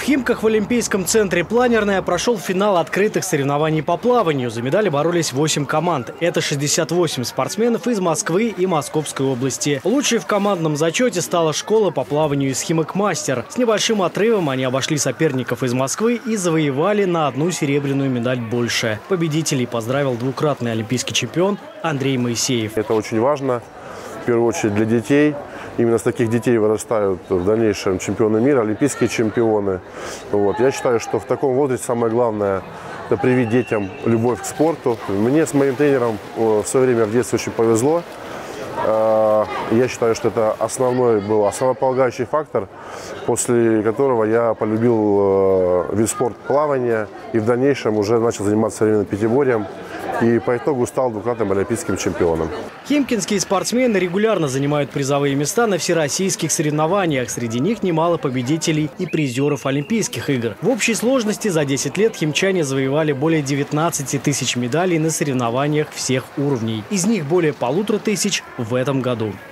Химках в Олимпийском центре «Планерная» прошел финал открытых соревнований по плаванию. За медали боролись 8 команд. Это 68 спортсменов из Москвы и Московской области. Лучшей в командном зачете стала школа по плаванию из Химок Мастер. С небольшим отрывом они обошли соперников из Москвы и завоевали на одну серебряную медаль больше. Победителей поздравил двукратный олимпийский чемпион Андрей Моисеев. Это очень важно, в первую очередь для детей. Именно с таких детей вырастают в дальнейшем чемпионы мира, олимпийские чемпионы. Я считаю, что в таком возрасте самое главное – это привить детям любовь к спорту. Мне с моим тренером в свое время в детстве очень повезло. Я считаю, что это был основополагающий фактор, после которого я полюбил вид спорта плавания и в дальнейшем уже начал заниматься современным пятиборьем. И по итогу стал двукратным олимпийским чемпионом. Химкинские спортсмены регулярно занимают призовые места на всероссийских соревнованиях. Среди них немало победителей и призеров Олимпийских игр. В общей сложности за 10 лет химчане завоевали более 19 тысяч медалей на соревнованиях всех уровней. Из них более 1500 в этом году.